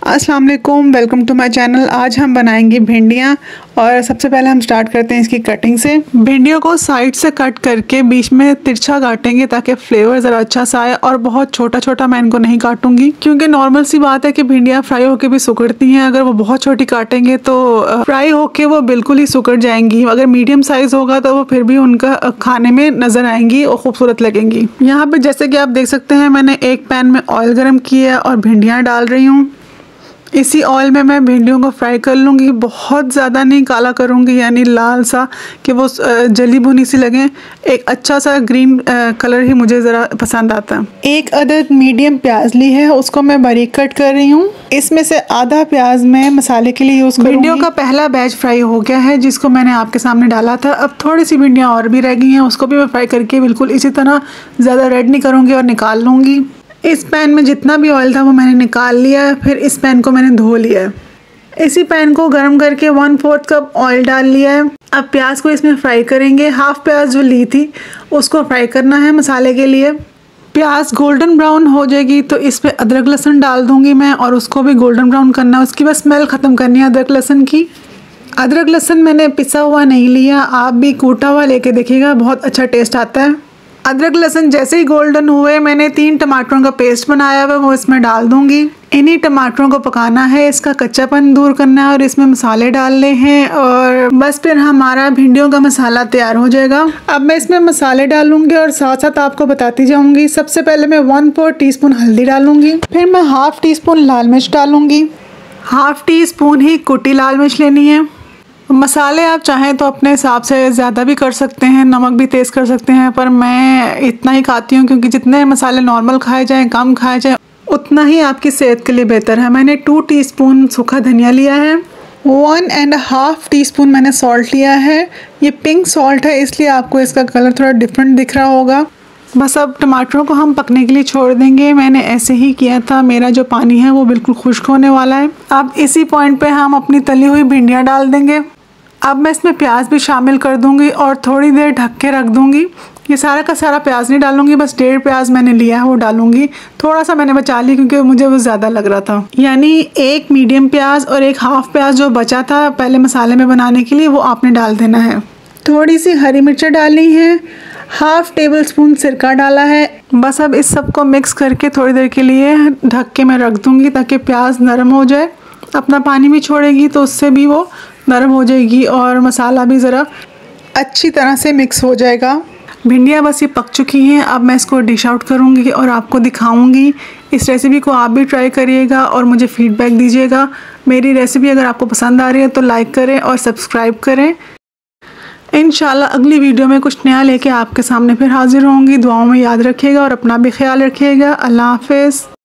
अस्सलाम वालेकुम, welcome to my channel. आज हम बनाएंगे भिंडियाँ और सबसे पहले हम स्टार्ट करते हैं इसकी कटिंग से। भिंडियों को साइड से कट करके बीच में तिरछा काटेंगे ताकि फ्लेवर ज़रा अच्छा सा आए। और बहुत छोटा छोटा मैं इनको नहीं काटूंगी क्योंकि नॉर्मल सी बात है कि भिंडियाँ फ्राई होके भी सुकड़ती हैं। अगर वो बहुत छोटी काटेंगे तो फ्राई होके वो बिल्कुल ही सुकड़ जाएंगी। अगर मीडियम साइज़ होगा तो वो फिर भी उनका खाने में नज़र आएंगी और खूबसूरत लगेंगी। यहाँ पे जैसे कि आप देख सकते हैं मैंने एक पैन में ऑयल गर्म किया है और भिंडियाँ डाल रही हूँ। इसी ऑयल में मैं भिंडियों को फ्राई कर लूँगी। बहुत ज़्यादा नहीं काला करूँगी, यानी लाल सा कि वो जली भुनी सी लगे। एक अच्छा सा ग्रीन कलर ही मुझे ज़रा पसंद आता है। एक अदद मीडियम प्याज ली है, उसको मैं बारीक कट कर रही हूँ। इसमें से आधा प्याज मैं मसाले के लिए यूज़ करूँगी। भिंडियों का पहला बैच फ्राई हो गया है जिसको मैंने आपके सामने डाला था। अब थोड़ी सी भिंडियाँ और भी रह गई हैं, उसको भी मैं फ्राई करके बिल्कुल इसी तरह ज़्यादा रेड नहीं करूँगी और निकाल लूँगी। इस पैन में जितना भी ऑयल था वो मैंने निकाल लिया है। फिर इस पैन को मैंने धो लिया है। इसी पैन को गर्म करके 1/4 कप ऑयल डाल लिया है। अब प्याज को इसमें फ्राई करेंगे। हाफ प्याज जो ली थी उसको फ्राई करना है मसाले के लिए। प्याज गोल्डन ब्राउन हो जाएगी तो इस पर अदरक लहसुन डाल दूंगी मैं और उसको भी गोल्डन ब्राउन करना है। उसकी बस स्मेल ख़त्म करनी है अदरक लहसुन की। अदरक लहसुन मैंने पिसा हुआ नहीं लिया, आप भी कूटा हुआ लेके देखिएगा, बहुत अच्छा टेस्ट आता है। अदरक लहसुन जैसे ही गोल्डन हुए मैंने 3 टमाटरों का पेस्ट बनाया हुआ वो इसमें डाल दूंगी। इन्हीं टमाटरों को पकाना है, इसका कच्चापन दूर करना है और इसमें मसाले डालने हैं और बस फिर हमारा भिंडियों का मसाला तैयार हो जाएगा। अब मैं इसमें मसाले डालूंगी और साथ साथ आपको बताती जाऊंगी। सबसे पहले मैं 1/4 टीस्पून हल्दी डालूंगी, फिर मैं 1/2 टीस्पून लाल मिर्च डालूंगी। 1/2 टीस्पून ही कुटी लाल मिर्च लेनी है। मसाले आप चाहें तो अपने हिसाब से ज़्यादा भी कर सकते हैं, नमक भी तेज़ कर सकते हैं, पर मैं इतना ही खाती हूँ क्योंकि जितने मसाले नॉर्मल खाए जाएं, कम खाए जाएं, उतना ही आपकी सेहत के लिए बेहतर है। मैंने 2 टीस्पून सूखा धनिया लिया है। 1.5 टीस्पून मैंने सॉल्ट लिया है। ये पिंक सॉल्ट है इसलिए आपको इसका कलर थोड़ा डिफरेंट दिख रहा होगा। बस अब टमाटरों को हम पकने के लिए छोड़ देंगे। मैंने ऐसे ही किया था, मेरा जो पानी है वो बिल्कुल खुश्क होने वाला है। अब इसी पॉइंट पे हम अपनी तली हुई भिंडियाँ डाल देंगे। अब मैं इसमें प्याज भी शामिल कर दूंगी और थोड़ी देर ढक के रख दूंगी। ये सारा का सारा प्याज नहीं डालूंगी, बस 1.5 प्याज मैंने लिया है वो डालूंगी। थोड़ा सा मैंने बचा लिया क्योंकि मुझे वो ज़्यादा लग रहा था। यानी एक मीडियम प्याज और एक हाफ प्याज जो बचा था पहले मसाले में बनाने के लिए वो आपने डाल देना है। थोड़ी सी हरी मिर्चें डाली हैं, 1/2 टेबलस्पून सिरका डाला है। बस अब इस सब को मिक्स करके थोड़ी देर के लिए ढक के मैं रख दूंगी ताकि प्याज नरम हो जाए। अपना पानी भी छोड़ेगी तो उससे भी वो नरम हो जाएगी और मसाला भी ज़रा अच्छी तरह से मिक्स हो जाएगा। भिंडियाँ बस ये पक चुकी हैं। अब मैं इसको डिश आउट करूँगी और आपको दिखाऊँगी। इस रेसिपी को आप भी ट्राई करिएगा और मुझे फीडबैक दीजिएगा। मेरी रेसिपी अगर आपको पसंद आ रही है तो लाइक करें और सब्सक्राइब करें। इंशाल्लाह अगली वीडियो में कुछ नया लेके आपके सामने फिर हाजिर होंगी। दुआओं में याद रखिएगा और अपना भी ख्याल रखिएगा। अल्लाह हाफ़िज़।